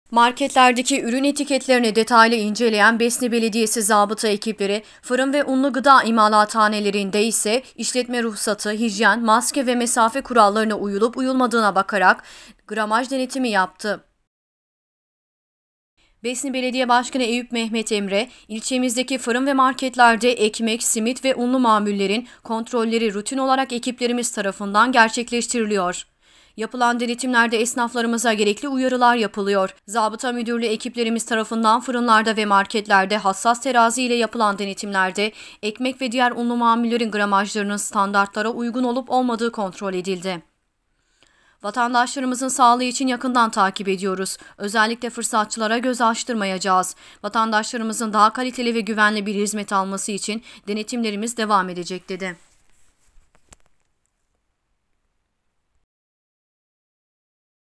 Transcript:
Marketlerdeki ürün etiketlerini detaylı inceleyen Besni Belediyesi zabıta ekipleri, fırın ve unlu gıda imalathanelerinde ise işletme ruhsatı, hijyen, maske ve mesafe kurallarına uyulup uyulmadığına bakarak gramaj denetimi yaptı. Besni Belediye Başkanı Eyüp Mehmet Emre, ilçemizdeki fırın ve marketlerde ekmek, simit ve unlu mamullerin kontrolleri rutin olarak ekiplerimiz tarafından gerçekleştiriliyor. Yapılan denetimlerde esnaflarımıza gerekli uyarılar yapılıyor. Zabıta müdürlüğü ekiplerimiz tarafından fırınlarda ve marketlerde hassas terazi ile yapılan denetimlerde ekmek ve diğer unlu mamullerin gramajlarının standartlara uygun olup olmadığı kontrol edildi. Vatandaşlarımızın sağlığı için yakından takip ediyoruz. Özellikle fırsatçılara göz açtırmayacağız. Vatandaşlarımızın daha kaliteli ve güvenli bir hizmet alması için denetimlerimiz devam edecek, dedi.